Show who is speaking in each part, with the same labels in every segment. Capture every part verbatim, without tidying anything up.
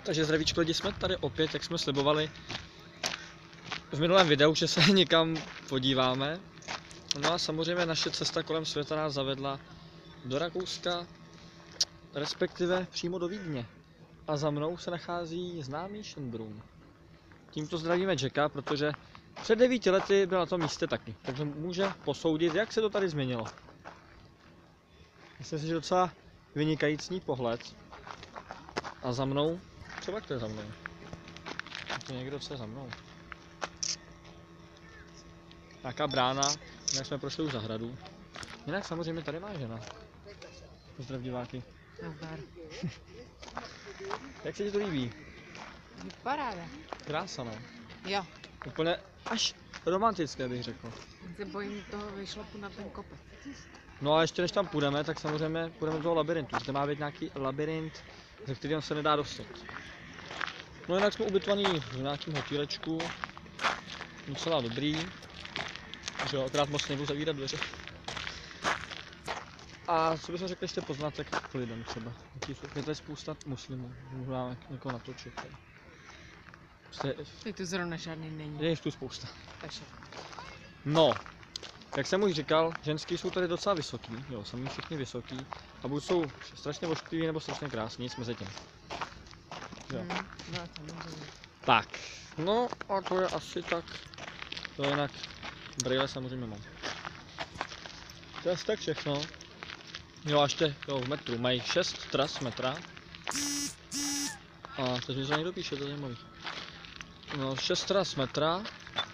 Speaker 1: Takže zdravíčko lidi, jsme tady opět, jak jsme slibovali v minulém videu, že se někam podíváme. No a samozřejmě naše cesta kolem světa nás zavedla do Rakouska, respektive přímo do Vídně. A za mnou se nachází známý Schönbrunn. Tímto zdravíme Jacka, protože před devíti lety byl na tom místě taky, takže může posoudit, jak se to tady změnilo. Myslím si, že docela vynikající pohled. A za mnou, třeba kdo je za mnou? Je to někdo, co je za mnou? Nějaká brána, jinak jsme prošli už zahradu. Jinak samozřejmě tady má žena. Pozdrav diváky.
Speaker 2: Nazdar.
Speaker 1: Jak se ti to líbí?
Speaker 2: Paráda.
Speaker 1: Krása, no.
Speaker 2: Jo.
Speaker 1: Úplně až romantické, bych řekl.
Speaker 2: Se bojím toho vyšlapu na ten kopec.
Speaker 1: No a ještě než tam půjdeme, tak samozřejmě půjdeme do toho labirintu. Zde má být nějaký labirint, ze kterého se nedá dostat. No jinak jsme ubytovaní v nějakém hotýlečku. Docela dobrý. Že jo, akorát moc nebudu zavírat dveře. A co bychom řekli ještě poznatek k lidem třeba. Je tady spousta muslimů, můžeme někoho natočit. Prostě,
Speaker 2: Teď tu zrovna žádný není.
Speaker 1: je jich tu spousta.
Speaker 2: Takže.
Speaker 1: No, jak jsem už říkal, ženský jsou tady docela vysoký, jo, sami všichni vysoký. A buď jsou strašně oškliví nebo strašně krásní, nic mezi tím. Jo.
Speaker 2: Hmm, no, samozřejmě.
Speaker 1: Tak, no a to je asi tak. To jinak brýle samozřejmě mám. To je asi tak všechno. Jo a ještě, jo, v metru, mají šest tras metra. A teď mi to někdo píše, to je zajímavý. No, šest tras metra.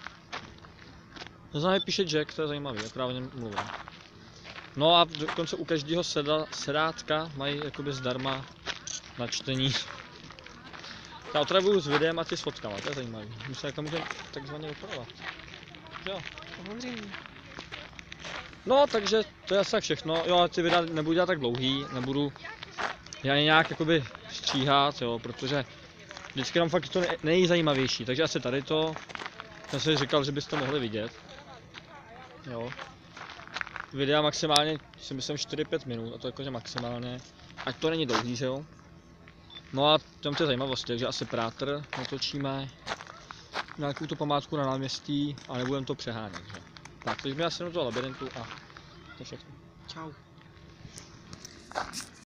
Speaker 1: To znamená, píše Jack, to je zajímavý, akorát o něm mluvím. No a dokonce u každého seda, sedátka mají jakoby zdarma na čtení. Já otravuju s videem a ty s fotkama, to je zajímavý. My se jako můžeme takzvaně opravovat. Jo.
Speaker 2: Samozřejmě.
Speaker 1: No, takže to je asi tak všechno. Jo, ty videa nebudu dělat tak dlouhý, nebudu já nějak jakoby stříhat, jo, protože vždycky tam fakt to nejzajímavější. Takže asi tady to, jsem si říkal, že byste mohli vidět. Jo. Videa maximálně si myslím čtyři pět minut, a to jakože maximálně, ať to není dlouhý, že jo. No a tam ty zajímavosti, takže asi prátr natočíme, nějakou tu památku na náměstí a nebudeme to přehánět, že? Tak, teď mi asi do toho labirintu a to je všechno.
Speaker 2: Čau.